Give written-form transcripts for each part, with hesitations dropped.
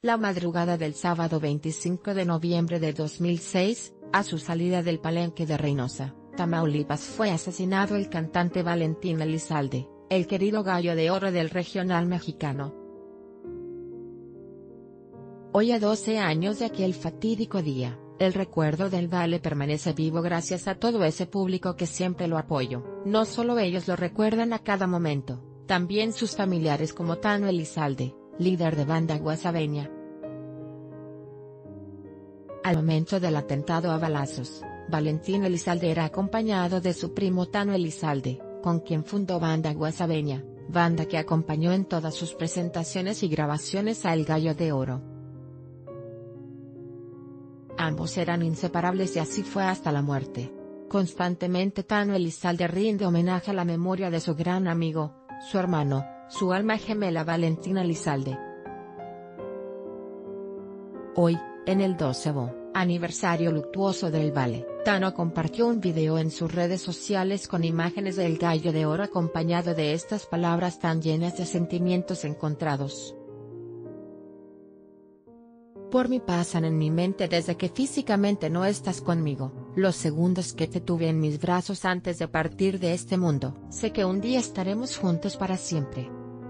La madrugada del sábado 25 de noviembre de 2006, a su salida del Palenque de Reynosa, Tamaulipas, fue asesinado el cantante Valentín Elizalde, el querido gallo de oro del regional mexicano. Hoy, a 12 años de aquel fatídico día, el recuerdo del Vale permanece vivo gracias a todo ese público que siempre lo apoyó. No solo ellos lo recuerdan a cada momento, también sus familiares como Tano Elizalde, líder de banda Guasaveña. Al momento del atentado a balazos, Valentín Elizalde era acompañado de su primo Tano Elizalde, con quien fundó banda Guasaveña, banda que acompañó en todas sus presentaciones y grabaciones a El Gallo de Oro. Ambos eran inseparables y así fue hasta la muerte. Constantemente Tano Elizalde rinde homenaje a la memoria de su gran amigo, su hermano, su alma gemela Valentín Elizalde. Hoy, en el 12º aniversario luctuoso del Vale, Tano compartió un video en sus redes sociales con imágenes del Gallo de Oro acompañado de estas palabras tan llenas de sentimientos encontrados. Por mí pasan en mi mente desde que físicamente no estás conmigo, los segundos que te tuve en mis brazos antes de partir de este mundo. Sé que un día estaremos juntos para siempre.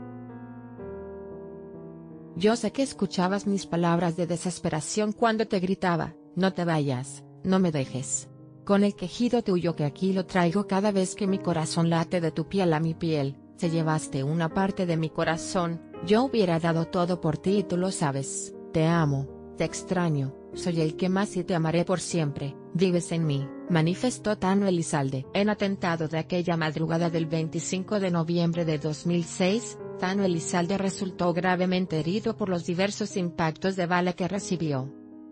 Yo sé que escuchabas mis palabras de desesperación cuando te gritaba, no te vayas, no me dejes. Con el quejido tuyo que aquí lo traigo cada vez que mi corazón late de tu piel a mi piel, te llevaste una parte de mi corazón. Yo hubiera dado todo por ti y tú lo sabes. Te amo, te extraño, soy el que más y te amaré por siempre, vives en mí, manifestó Tano Elizalde. En atentado de aquella madrugada del 25 de noviembre de 2006, Tano Elizalde resultó gravemente herido por los diversos impactos de bala que recibió.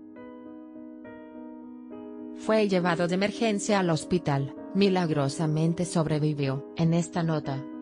Fue llevado de emergencia al hospital, milagrosamente sobrevivió. En esta nota,